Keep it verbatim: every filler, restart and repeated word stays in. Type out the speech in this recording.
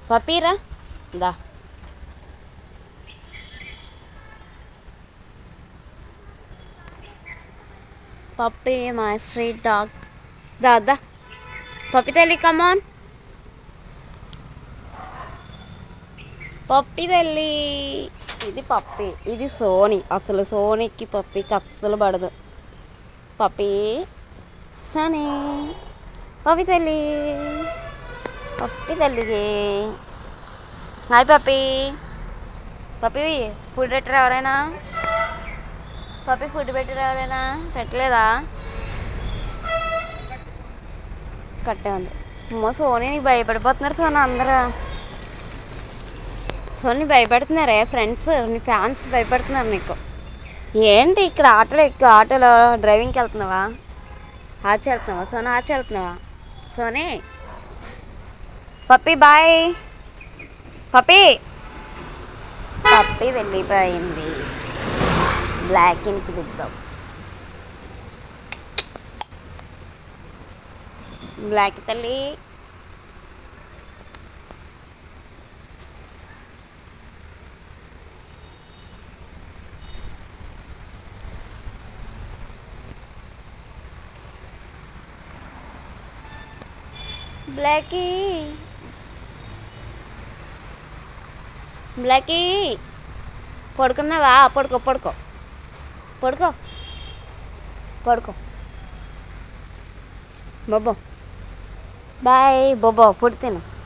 పప్పీరా దా puppy my street dog దా దా పప్పి తల్లి కమాన్ పప్పి తల్లి ఇది పప్పి ఇది సోని అసలు సోనికి పప్పికి అస్సలు పడదు పప్పి సోని పప్పి తల్లి పప్పి తల్లికి హాయ్ పప్పి పప్పి ఫుడ్ పెట్టరా ఎవరైనా పప్పి ఫుడ్ పెట్టరా ఎవరైనా పెట్టలేదా కట్టే ఉంది అమ్మో సోని నీకు భయపడిపోతున్నారు సోని అందరూ సోని భయపడుతున్నారే ఫ్రెండ్స్ నీ ఫ్యాన్స్ భయపడుతున్నారు నీకు ఏంటి ఇక్కడ ఆటోలో ఎక్కువ ఆటోలో డ్రైవింగ్కి వెళ్తున్నావా ఆచి వెళ్తున్నావా సోని ఆచి వెళ్తున్నావా సోని పప్పి బాయ్ పప్పి పప్పి వెళ్ళిపోయింది బ్లాక్ ఇంటికి దిద్దాం బ్లాక్ తల్లి బ్లాకీ బ్లాకీ పడుకున్నావా పడుకో పడుకో పడుకో పడుకో బొబ్బో బాయ్ బొబ్బో పుడితేను